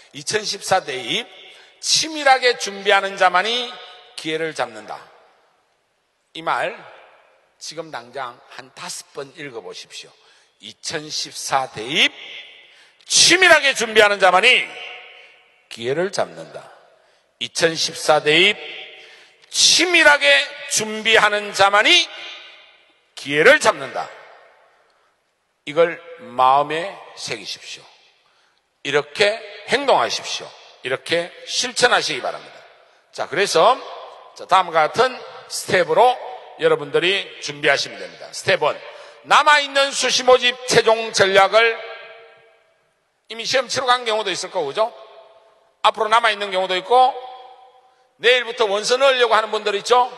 2014 대입 치밀하게 준비하는 자만이 기회를 잡는다. 이 말 지금 당장 한 5번 읽어보십시오. 2014 대입 치밀하게 준비하는 자만이 기회를 잡는다. 2014 대입 치밀하게 준비하는 자만이 기회를 잡는다. 이걸 마음에 새기십시오. 이렇게 행동하십시오. 이렇게 실천하시기 바랍니다. 자, 그래서 다음과 같은 스텝으로 여러분들이 준비하시면 됩니다. 스텝 1. 남아있는 수시 모집 최종 전략을 이미 시험 치러 간 경우도 있을 거고, 그죠? 앞으로 남아있는 경우도 있고, 내일부터 원서 넣으려고 하는 분들 있죠?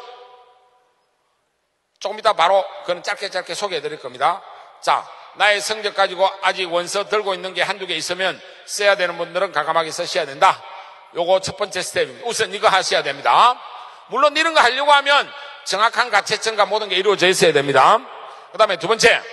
조금 이따 바로 그건 짧게 소개해 드릴 겁니다. 자, 나의 성적 가지고 아직 원서 들고 있는 게 한두 개 있으면 써야 되는 분들은 과감하게 쓰셔야 된다. 요거 첫 번째 스텝입니다. 우선 이거 하셔야 됩니다. 물론 이런 거 하려고 하면 정확한 가채점과 모든 게 이루어져 있어야 됩니다. 그 다음에 두 번째,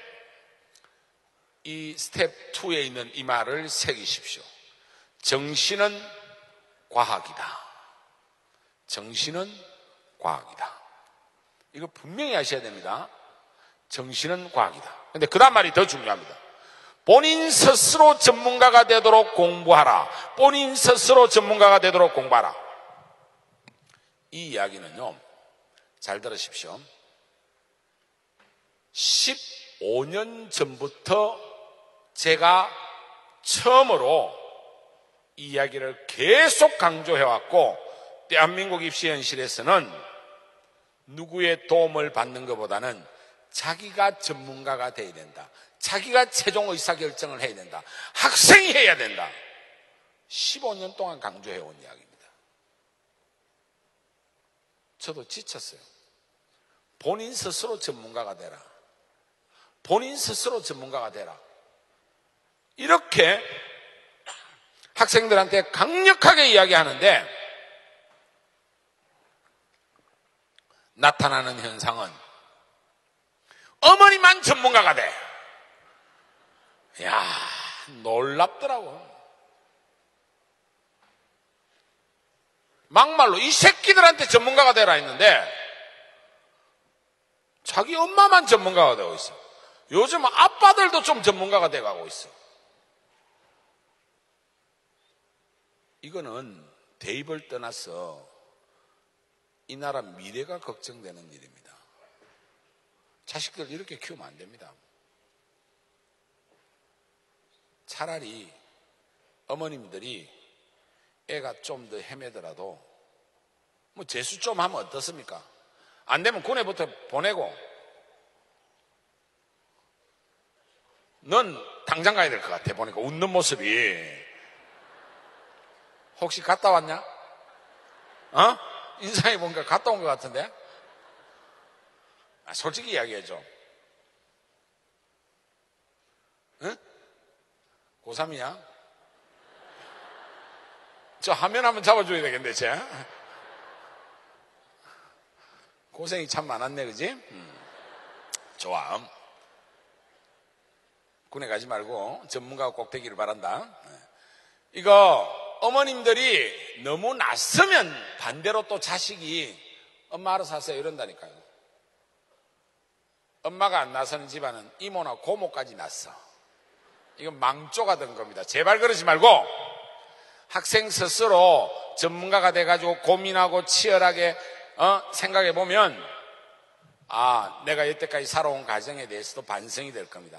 이 스텝 2에 있는 이 말을 새기십시오. 정신은 과학이다. 정신은 과학이다. 이거 분명히 하셔야 됩니다. 정신은 과학이다. 근데 그 다음 말이 더 중요합니다. 본인 스스로 전문가가 되도록 공부하라. 본인 스스로 전문가가 되도록 공부하라. 이 이야기는요, 잘 들으십시오. 15년 전부터 제가 처음으로 이 이야기를 계속 강조해왔고, 대한민국 입시 현실에서는 누구의 도움을 받는 것보다는 자기가 전문가가 돼야 된다. 자기가 최종 의사결정을 해야 된다. 학생이 해야 된다. 15년 동안 강조해온 이야기입니다. 저도 지쳤어요. 본인 스스로 전문가가 되라. 본인 스스로 전문가가 되라. 이렇게 학생들한테 강력하게 이야기하는데 나타나는 현상은 어머니만 전문가가 돼. 이야, 놀랍더라고. 막말로 이 새끼들한테 전문가가 되라 했는데 자기 엄마만 전문가가 되고 있어. 요즘 아빠들도 좀 전문가가 돼가고 있어. 이거는 대입을 떠나서 이 나라 미래가 걱정되는 일입니다. 자식들 이렇게 키우면 안 됩니다. 차라리 어머님들이 애가 좀 더 헤매더라도 뭐 재수 좀 하면 어떻습니까? 안 되면 군에부터 보내고, 넌 당장 가야 될 것 같아. 보니까 웃는 모습이. 혹시 갔다 왔냐? 인상이 뭔가 갔다 온 것 같은데? 솔직히 이야기해줘. 응? 고3이냐? 저 화면 한번 잡아줘야 되겠네, 쟤. 고생이 참 많았네, 그지? 좋아. 군에 가지 말고 전문가가 꼭 되기를 바란다. 이거 어머님들이 너무 낯서면 반대로 또 자식이 엄마 알아서 하세요 이런다니까요. 엄마가 안 나서는 집안은 이모나 고모까지 낯서. 이건 망조가 된 겁니다. 제발 그러지 말고 학생 스스로 전문가가 돼가지고 고민하고 치열하게 생각해 보면 내가 여태까지 살아온 가정에 대해서도 반성이 될 겁니다.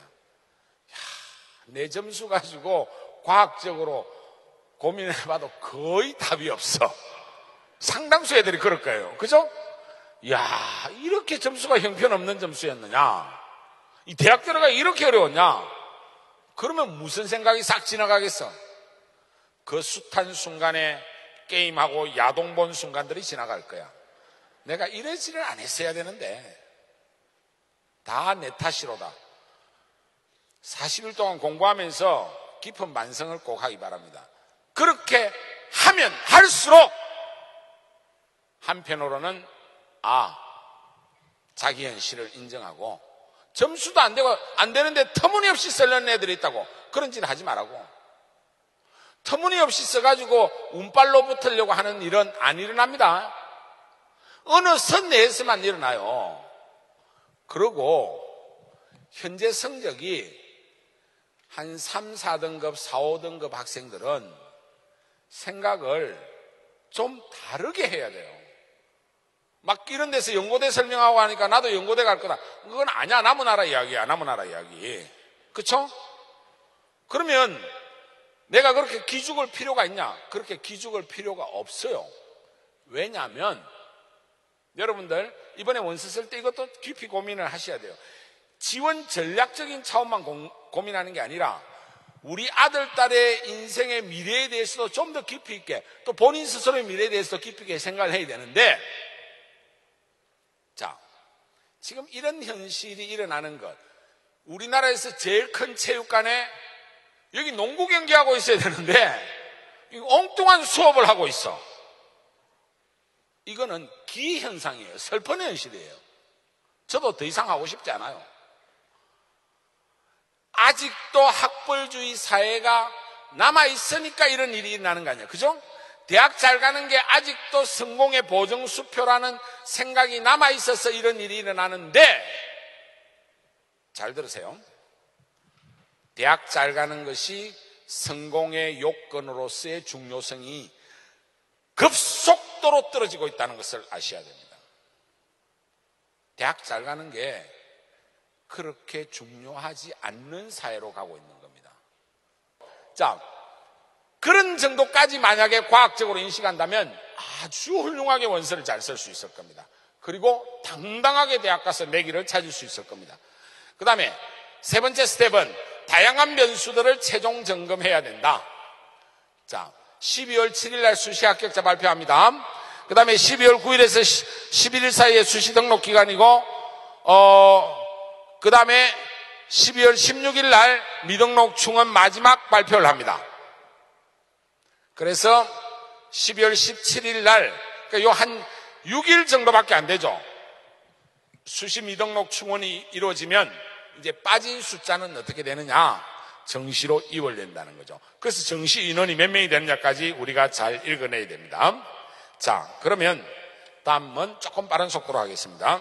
내 점수 가지고 과학적으로 고민해봐도 거의 답이 없어. 상당수 애들이 그럴 거예요. 그죠? 이렇게 점수가 형편없는 점수였느냐? 이 대학 들어가기 이렇게 어려웠냐? 그러면 무슨 생각이 싹 지나가겠어? 그 숱한 순간에 게임하고 야동 본 순간들이 지나갈 거야. 내가 이러지를 안 했어야 되는데 다 내 탓이로다. 40일 동안 공부하면서 깊은 만성을 꼭 하기 바랍니다. 그렇게 하면 할수록 한편으로는 자기 현실을 인정하고 점수도 안 되고 안 되는데 터무니없이 썰려는 애들이 있다고 그런 짓 하지 말라고. 터무니없이 써가지고 운빨로 붙으려고 하는 일은 안 일어납니다. 어느 선 내에서만 일어나요. 그리고 현재 성적이 한 3, 4등급, 4, 5등급 학생들은 생각을 좀 다르게 해야 돼요. 막 이런 데서 연고대 설명하고 하니까 나도 연고대 갈 거다. 그건 아니야. 남은 나라 이야기야. 남은 나라 이야기. 그쵸? 그러면 내가 그렇게 기죽을 필요가 있냐? 그렇게 기죽을 필요가 없어요. 왜냐하면 여러분들 이번에 원서 쓸 때 이것도 깊이 고민을 하셔야 돼요. 지원 전략적인 차원만 고민하는 게 아니라 우리 아들, 딸의 인생의 미래에 대해서도 좀 더 깊이 있게, 또 본인 스스로의 미래에 대해서도 깊이 있게 생각을 해야 되는데, 자, 지금 이런 현실이 일어나는 것, 우리나라에서 제일 큰 체육관에 여기 농구 경기하고 있어야 되는데 엉뚱한 수업을 하고 있어. 이거는 기현상이에요. 슬픈 현실이에요. 저도 더 이상 하고 싶지 않아요. 아직도 학벌주의 사회가 남아있으니까 이런 일이 일어나는 거 아니에요. 그죠? 대학 잘 가는 게 아직도 성공의 보증수표라는 생각이 남아있어서 이런 일이 일어나는데, 잘 들으세요. 대학 잘 가는 것이 성공의 요건으로서의 중요성이 급속도로 떨어지고 있다는 것을 아셔야 됩니다. 대학 잘 가는 게 그렇게 중요하지 않는 사회로 가고 있는 겁니다. 자, 그런 정도까지 만약에 과학적으로 인식한다면 아주 훌륭하게 원서를 잘 쓸 수 있을 겁니다. 그리고 당당하게 대학 가서 매기를 찾을 수 있을 겁니다. 그 다음에 세 번째 스텝은 다양한 변수들을 최종 점검해야 된다. 자, 12월 7일 날 수시 합격자 발표합니다. 그 다음에 12월 9일에서 11일 사이에 수시 등록 기간이고, 그 다음에 12월 16일 날 미등록 충원 마지막 발표를 합니다. 그래서 12월 17일 날, 그러니까 요 한 6일 정도밖에 안 되죠. 수시 미등록 충원이 이루어지면 이제 빠진 숫자는 어떻게 되느냐? 정시로 이월된다는 거죠. 그래서 정시 인원이 몇 명이 되느냐까지 우리가 잘 읽어내야 됩니다. 자, 그러면 다음은 조금 빠른 속도로 하겠습니다.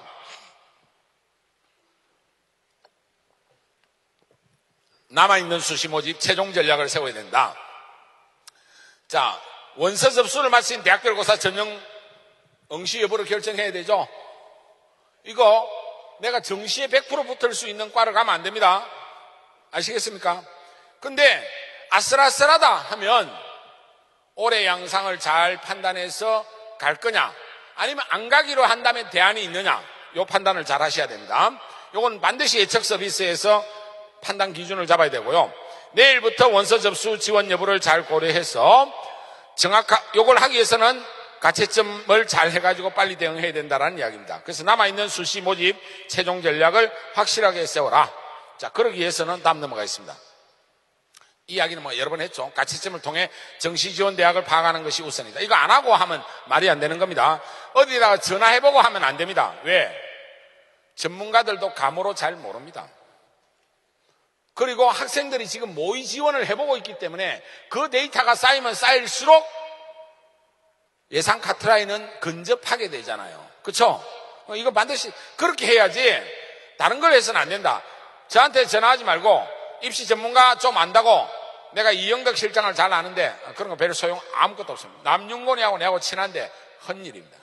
남아있는 수시 모집 최종 전략을 세워야 된다. 자, 원서 접수를 마친 대학별고사 전형 응시 여부를 결정해야 되죠. 이거 내가 정시에 100% 붙을 수 있는 과를 가면 안 됩니다. 아시겠습니까? 근데 아슬아슬하다 하면 올해 양상을 잘 판단해서 갈 거냐, 아니면 안 가기로 한다면 대안이 있느냐, 이 판단을 잘 하셔야 됩니다. 이건 반드시 예측 서비스에서 판단 기준을 잡아야 되고요. 내일부터 원서 접수 지원 여부를 잘 고려해서 요걸 하기 위해서는 가채점을 잘 해가지고 빨리 대응해야 된다는 이야기입니다. 그래서 남아있는 수시 모집 최종 전략을 확실하게 세워라. 자, 그러기 위해서는 다음 넘어가겠습니다. 이 이야기는 여러 번 했죠. 가채점을 통해 정시 지원 대학을 파악하는 것이 우선이다. 이거 안 하고 하면 말이 안 되는 겁니다. 어디다가 전화해보고 하면 안 됩니다. 왜? 전문가들도 감으로 잘 모릅니다. 그리고 학생들이 지금 모의 지원을 해보고 있기 때문에 그 데이터가 쌓이면 쌓일수록 예상 카트라인은 근접하게 되잖아요. 그렇죠? 이거 반드시 그렇게 해야지 다른 걸 해서는 안 된다. 저한테 전화하지 말고 입시 전문가 좀 안다고 내가 이영덕 실장을 잘 아는데 그런 거 별 소용 아무것도 없습니다. 남윤곤이하고 내하고 친한데 헛일입니다.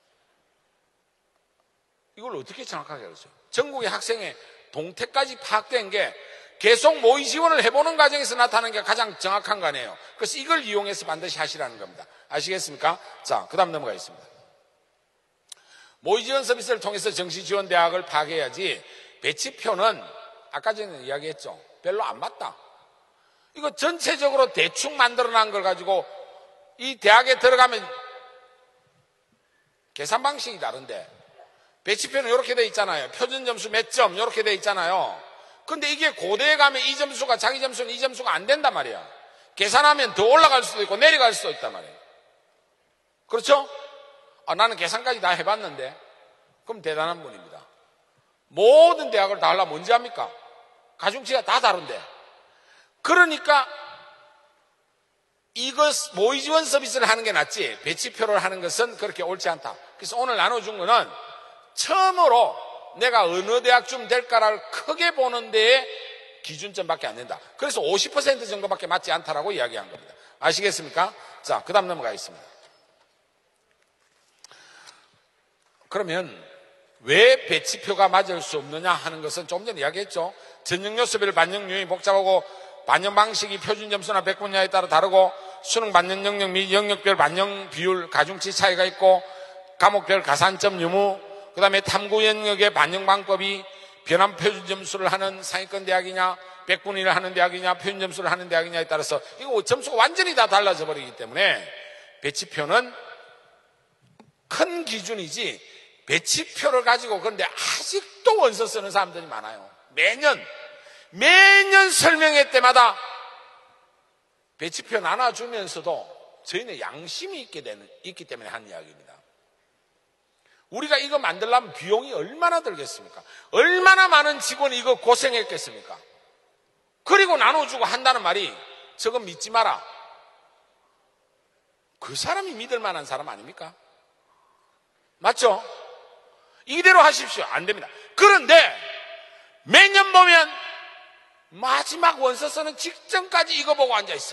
이걸 어떻게 정확하게 알았어요? 전국의 학생의 동태까지 파악된 게 계속 모의 지원을 해보는 과정에서 나타나는 게 가장 정확한 거 아니에요. 그래서 이걸 이용해서 반드시 하시라는 겁니다. 아시겠습니까? 자, 그 다음 넘어가겠습니다. 모의 지원 서비스를 통해서 정시 지원 대학을 파악해야지 배치표는 아까 전에 이야기했죠. 별로 안 맞다. 이거 전체적으로 대충 만들어낸 걸 가지고 이 대학에 들어가면 계산 방식이 다른데 배치표는 이렇게 돼 있잖아요. 표준 점수 몇 점 이렇게 돼 있잖아요. 근데 이게 고대에 가면 이 점수가 자기 점수는 이 점수가 안 된단 말이야. 계산하면 더 올라갈 수도 있고 내려갈 수도 있단 말이에요. 그렇죠? 나는 계산까지 다 해봤는데 그럼 대단한 분입니다. 모든 대학을 다 하려면 언제 합니까? 가중치가 다 다른데. 그러니까 이것 모의 지원 서비스를 하는 게 낫지 배치표를 하는 것은 그렇게 옳지 않다. 그래서 오늘 나눠준 거는 처음으로 내가 어느 대학쯤 될까를 크게 보는 데에 기준점밖에 안 된다. 그래서 50% 정도밖에 맞지 않다라고 이야기한 겁니다. 아시겠습니까? 자, 그 다음 넘어가겠습니다. 그러면 왜 배치표가 맞을 수 없느냐 하는 것은 조금 전에 이야기했죠. 전형 요소별 반영 유형이 복잡하고 반영 방식이 표준 점수나 백분 분야에 따라 다르고 수능 반영 영역 및 영역별 반영 비율 가중치 차이가 있고 과목별 가산점 유무 그 다음에 탐구 영역의 반영 방법이 변환 표준 점수를 하는 상위권 대학이냐 백분위를 하는 대학이냐 표준 점수를 하는 대학이냐에 따라서 이거 점수가 완전히 다 달라져 버리기 때문에 배치표는 큰 기준이지 배치표를 가지고 그런데 아직도 원서 쓰는 사람들이 많아요. 매년 설명회 때마다 배치표 나눠주면서도 저희는 양심이 있기 때문에 하는 이야기입니다. 우리가 이거 만들려면 비용이 얼마나 들겠습니까? 얼마나 많은 직원이 이거 고생했겠습니까? 그리고 나눠주고 한다는 말이 저거 믿지 마라. 그 사람이 믿을 만한 사람 아닙니까? 맞죠? 이대로 하십시오. 안 됩니다. 그런데 매년 보면 마지막 원서 쓰는 직전까지 이거 보고 앉아있어.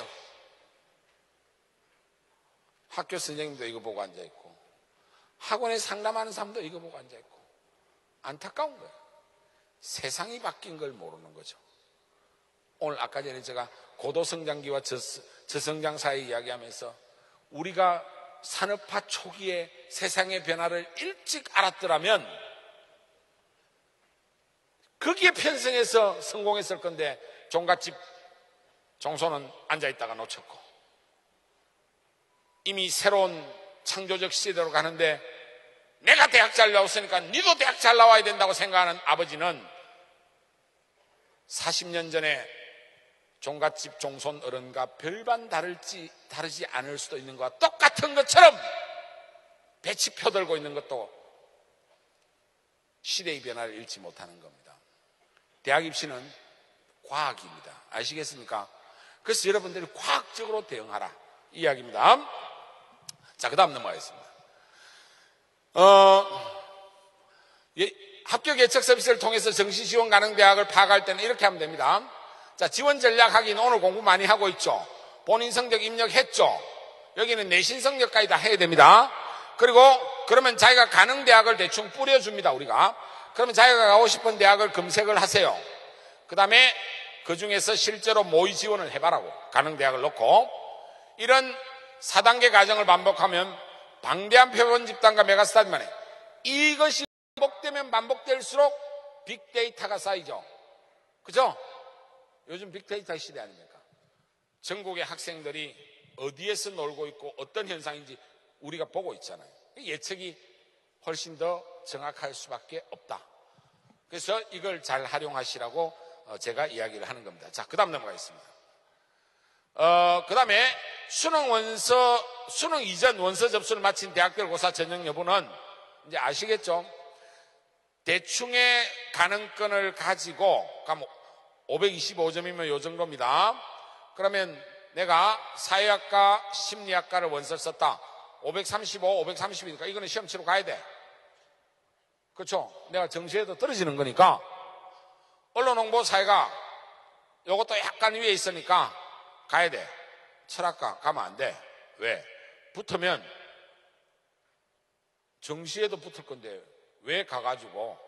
학교 선생님도 이거 보고 앉아있고 학원에 상담하는 사람도 이거 보고 앉아있고 안타까운 거예요. 세상이 바뀐 걸 모르는 거죠. 오늘 아까 전에 제가 고도성장기와 저성장 사이 이야기하면서 우리가 산업화 초기에 세상의 변화를 일찍 알았더라면 거기에 편성해서 성공했을 건데 종갓집 종소는 앉아있다가 놓쳤고 이미 새로운 창조적 시대로 가는데 내가 대학 잘 나왔으니까 니도 대학 잘 나와야 된다고 생각하는 아버지는 40년 전에 종갓집 종손 어른과 별반 다르지 않을 수도 있는 것과 똑같은 것처럼 배치표 들고 있는 것도 시대의 변화를 잃지 못하는 겁니다. 대학 입시는 과학입니다. 아시겠습니까? 그래서 여러분들이 과학적으로 대응하라 이 이야기입니다. 자, 그 다음 넘어가겠습니다. 합격 예측 서비스를 통해서 정시 지원 가능 대학을 파악할 때는 이렇게 하면 됩니다. 자, 지원 전략 하기는 오늘 공부 많이 하고 있죠. 본인 성적 입력했죠. 여기는 내신 성적까지 다 해야 됩니다. 그리고 그러면 자기가 가는 대학을 대충 뿌려줍니다. 우리가. 그러면 자기가 가고 싶은 대학을 검색을 하세요. 그 다음에 그 중에서 실제로 모의 지원을 해봐라고 가는 대학을 넣고 이런 4단계 과정을 반복하면 방대한 표본 집단과 메가스터디만 해. 이것이 반복되면 반복될수록 빅데이터가 쌓이죠. 그죠? 요즘 빅데이터 시대 아닙니까? 전국의 학생들이 어디에서 놀고 있고 어떤 현상인지 우리가 보고 있잖아요. 예측이 훨씬 더 정확할 수밖에 없다. 그래서 이걸 잘 활용하시라고 제가 이야기를 하는 겁니다. 자, 그 다음 넘어가겠습니다. 그 다음에 수능 이전 원서 접수를 마친 대학별 고사 전형 여부는 이제 아시겠죠? 대충의 가능권을 가지고, 525점이면 요 정도입니다. 그러면 내가 사회학과, 심리학과를 원서를 썼다. 535, 530이니까 이거는 시험 치러 가야 돼. 그렇죠? 내가 정시에도 떨어지는 거니까. 언론 홍보 사회가 요것도 약간 위에 있으니까 가야 돼. 철학과 가면 안 돼. 왜? 붙으면 정시에도 붙을 건데 왜 가가지고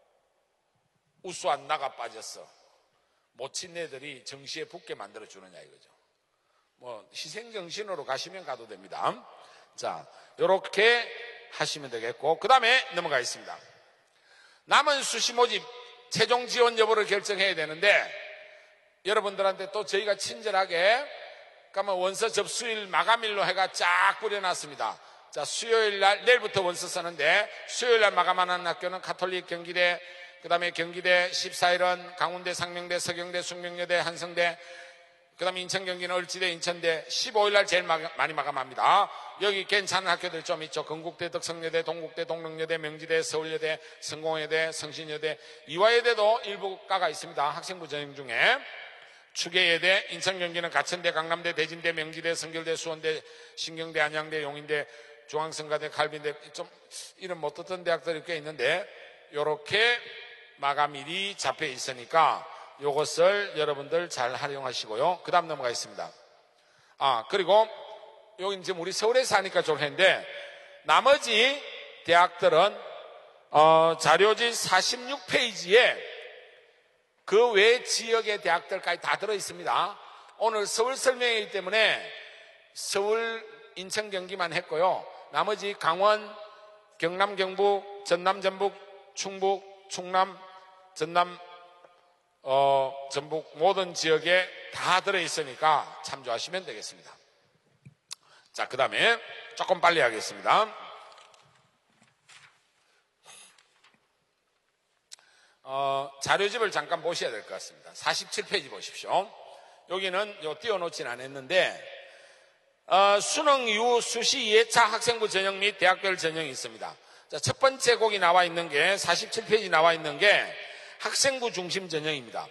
우수한 나가 빠졌어. 못친 애들이 정시에 붙게 만들어주느냐 이거죠. 뭐 희생정신으로 가시면 가도 됩니다. 자, 요렇게 하시면 되겠고 그 다음에 넘어가겠습니다. 남은 수시 모집 최종 지원 여부를 결정해야 되는데 여러분들한테 또 저희가 친절하게 그러면 원서 접수일 마감일로 해가 쫙 뿌려놨습니다. 자, 수요일 날 내일부터 원서 쓰는데 수요일 날 마감하는 학교는 가톨릭 경기대, 그 다음에 경기대, 14일은 강원대, 상명대, 서경대, 숙명여대, 한성대, 그 다음에 인천 경기는 을지대, 인천대, 15일 날 제일 많이 마감합니다. 여기 괜찮은 학교들 좀 있죠. 건국대, 덕성여대, 동국대, 동릉여대, 명지대, 서울여대, 성공여대, 성신여대, 이화여대도 일부 과가 있습니다. 학생부 전형 중에. 추계예대, 인천, 경기는 가천대, 강남대, 대진대, 명지대, 성결대, 수원대, 신경대, 안양대, 용인대, 중앙성가대, 칼빈대, 좀 이름 못 듣던 대학들이 꽤 있는데 이렇게 마감일이 잡혀 있으니까 이것을 여러분들 잘 활용하시고요. 그 다음 넘어가겠습니다. 그리고 여기 지금 우리 서울에서 하니까 좋겠는데 나머지 대학들은 자료지 46페이지에 그 외 지역의 대학들까지 다 들어있습니다. 오늘 서울 설명이기 때문에 서울, 인천, 경기만 했고요. 나머지 강원, 경남, 경북, 전남, 전북, 충북, 충남, 전남, 전북 모든 지역에 다 들어있으니까 참조하시면 되겠습니다. 자, 그 다음에 조금 빨리 하겠습니다. 자료집을 잠깐 보셔야 될 것 같습니다. 47페이지 보십시오. 여기는 띄워놓진 않았는데 수능 이후 수시 2회차 학생부 전형 및 대학별 전형이 있습니다. 자, 첫 번째 곡이 나와 있는 게 47페이지 나와 있는 게 학생부 중심 전형입니다.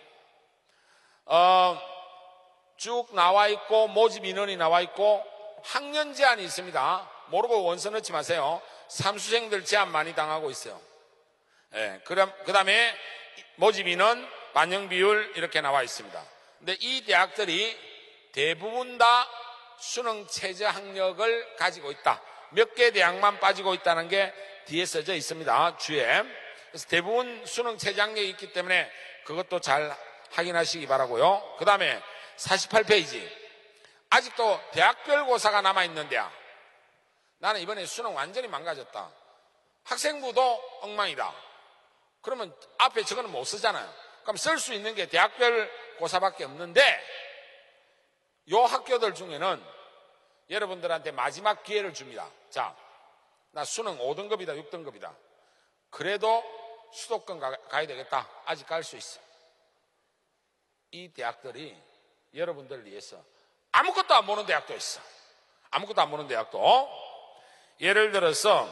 쭉 나와 있고 모집 인원이 나와 있고 학년 제한이 있습니다. 모르고 원서 넣지 마세요. 삼수생들 제한 많이 당하고 있어요. 그 다음에 모집 인원, 반영 비율 이렇게 나와 있습니다. 근데 이 대학들이 대부분 다 수능 최저 학력을 가지고 있다. 몇 개 대학만 빠지고 있다는 게 뒤에 써져 있습니다. 주에. 그래서 대부분 수능 최저 학력이 있기 때문에 그것도 잘 확인하시기 바라고요. 그 다음에 48페이지. 아직도 대학별 고사가 남아있는 대학. 나는 이번에 수능 완전히 망가졌다. 학생부도 엉망이다. 그러면 앞에 저거는 못 쓰잖아요. 그럼 쓸 수 있는 게 대학별 고사밖에 없는데 요 학교들 중에는 여러분들한테 마지막 기회를 줍니다. 자, 나 수능 5등급이다 6등급이다. 그래도 수도권 가야 되겠다. 아직 갈 수 있어. 이 대학들이 여러분들을 위해서 아무것도 안 보는 대학도 있어. 아무것도 안 보는 대학도. 예를 들어서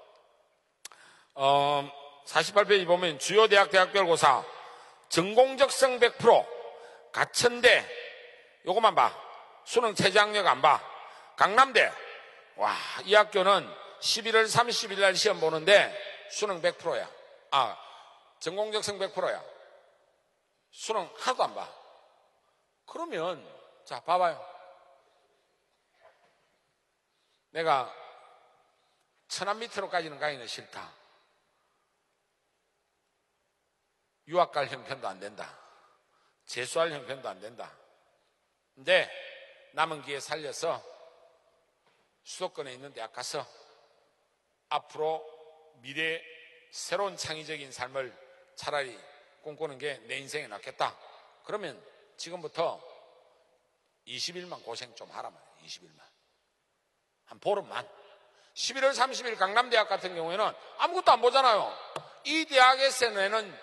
48페이지 보면 주요 대학 대학별 고사 전공적성 100% 가천대 요것만 봐. 수능 최저 학력 안 봐. 강남대 와, 이 학교는 11월 30일 날 시험 보는데 수능 100%야. 전공적성 100%야. 수능 하나도 안 봐. 그러면 자 봐봐요. 내가 천안 밑으로까지는 가기는 싫다. 유학 갈 형편도 안 된다. 재수할 형편도 안 된다. 근데 남은 기회 살려서 수도권에 있는 대학 가서 앞으로 미래 새로운 창의적인 삶을 차라리 꿈꾸는 게 내 인생에 낫겠다. 그러면 지금부터 20일만 고생 좀 하라 말이야. 20일만. 한 보름만. 11월 30일 강남대학 같은 경우에는 아무것도 안 보잖아요. 이 대학에서는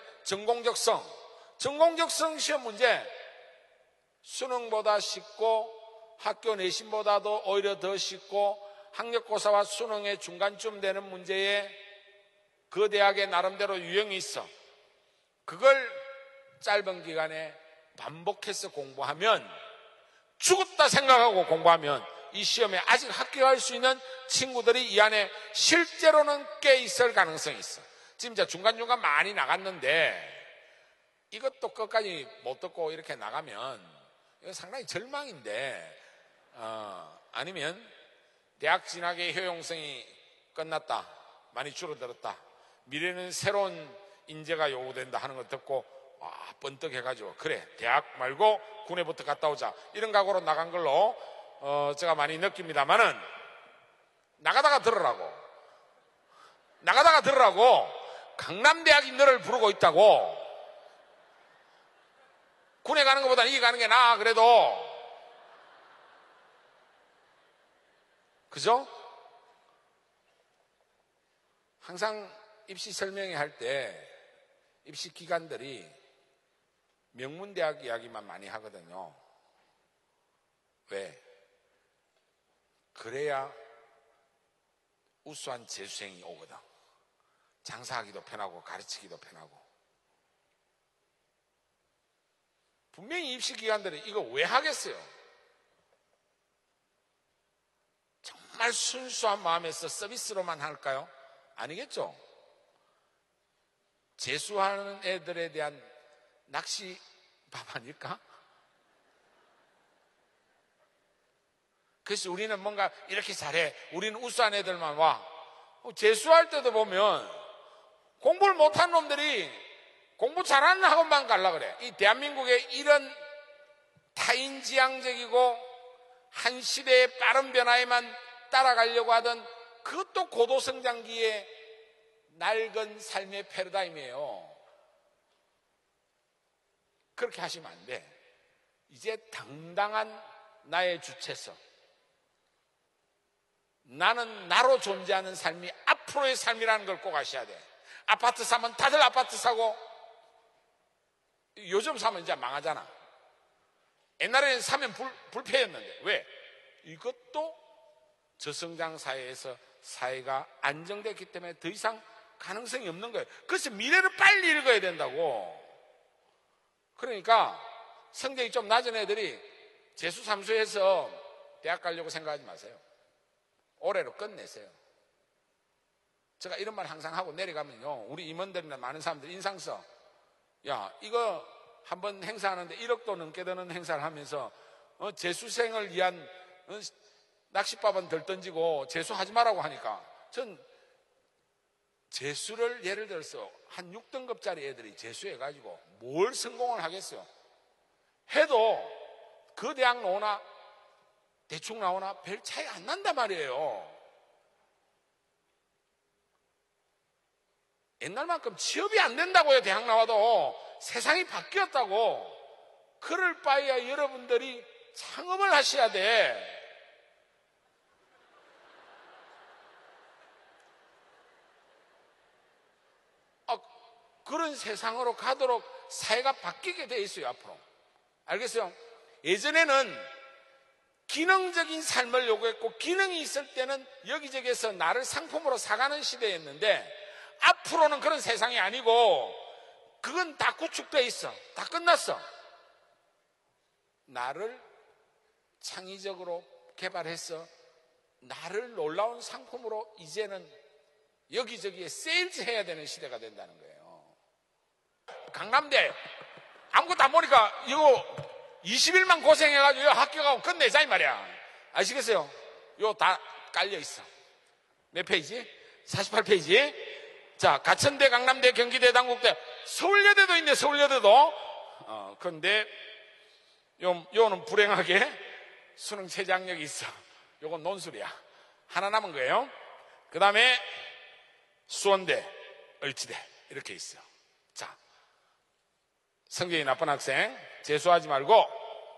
전공적성 시험 문제 수능보다 쉽고 학교 내신보다도 오히려 더 쉽고 학력고사와 수능의 중간쯤 되는 문제에 그 대학의 나름대로 유형이 있어. 그걸 짧은 기간에 반복해서 공부하면 죽었다 생각하고 공부하면 이 시험에 아직 합격할 수 있는 친구들이 이 안에 실제로는 꽤 있을 가능성이 있어. 지금 이제 중간중간 많이 나갔는데 이것도 끝까지 못 듣고 이렇게 나가면 이거 상당히 절망인데 아니면 대학 진학의 효용성이 끝났다. 많이 줄어들었다. 미래는 새로운 인재가 요구된다 하는 거 듣고 번뜩 해가지고 그래 대학 말고 군에부터 갔다 오자 이런 각오로 나간 걸로 제가 많이 느낍니다만은 나가다가 들으라고 강남대학이 너를 부르고 있다고. 군에 가는 것보다 이게 가는 게 나아. 그래도 그죠? 항상 입시 설명회 할 때 입시 기관들이 명문대학 이야기만 많이 하거든요. 왜? 그래야 우수한 재수생이 오거든. 장사하기도 편하고 가르치기도 편하고. 분명히 입시기관들은 이거 왜 하겠어요? 정말 순수한 마음에서 서비스로만 할까요? 아니겠죠? 재수하는 애들에 대한 낚시밥 아닐까? 그래서 우리는 뭔가 이렇게 잘해. 우리는 우수한 애들만 와. 재수할 때도 보면 공부를 못한 놈들이 공부 잘하는 학원만 가려 그래. 이 대한민국의 이런 타인지향적이고 한 시대의 빠른 변화에만 따라가려고 하던 그것도 고도성장기의 낡은 삶의 패러다임이에요. 그렇게 하시면 안 돼. 이제 당당한 나의 주체성, 나는 나로 존재하는 삶이 앞으로의 삶이라는 걸 꼭 아셔야 돼. 아파트 사면 다들 아파트 사고, 요즘 사면 이제 망하잖아. 옛날에는 사면 불패였는데. 왜? 이것도 저성장 사회에서 사회가 안정됐기 때문에 더 이상 가능성이 없는 거예요. 그래서 미래를 빨리 읽어야 된다고. 그러니까 성적이 좀 낮은 애들이 재수 삼수해서 대학 가려고 생각하지 마세요. 올해로 끝내세요. 제가 이런 말 항상 하고 내려가면요, 우리 임원들이나 많은 사람들 인상 써. 야, 이거 한번 행사하는데 1억도 넘게 드는 행사를 하면서 재수생을 위한 낚싯밥은 덜 던지고 재수하지 말라고 하니까, 전 재수를 예를 들어서 한 6등급짜리 애들이 재수해가지고 뭘 성공을 하겠어요? 해도 그 대학 나오나 대충 나오나 별 차이 안 난단 말이에요. 옛날만큼 취업이 안 된다고요. 대학 나와도 세상이 바뀌었다고. 그럴 바에야 여러분들이 창업을 하셔야 돼. 그런 세상으로 가도록 사회가 바뀌게 돼 있어요. 앞으로. 알겠어요? 예전에는 기능적인 삶을 요구했고, 기능이 있을 때는 여기저기에서 나를 상품으로 사가는 시대였는데, 앞으로는 그런 세상이 아니고 그건 다 구축되어 있어. 다 끝났어. 나를 창의적으로 개발해서 나를 놀라운 상품으로 이제는 여기저기에 세일즈 해야 되는 시대가 된다는 거예요. 강남대 아무것도 안 보니까 이거 20일만 고생해가지고 학교 가고 끝내자 이 말이야. 아시겠어요? 이거 다 깔려 있어. 몇 페이지? 48페이지. 자, 가천대, 강남대, 경기대, 당국대, 서울여대도 있네. 서울여대도. 그런데 요거는 불행하게 수능 최저학력이 있어. 요건 논술이야. 하나 남은 거예요. 그 다음에 수원대, 을지대 이렇게 있어. 자, 성적이 나쁜 학생 재수하지 말고,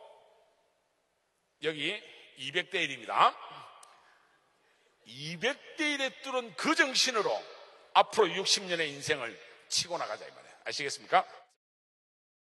여기 200대 1입니다. 200대 1에 뚫은 그 정신으로 앞으로 60년의 인생을 치고 나가자 이 말이에요. 아시겠습니까?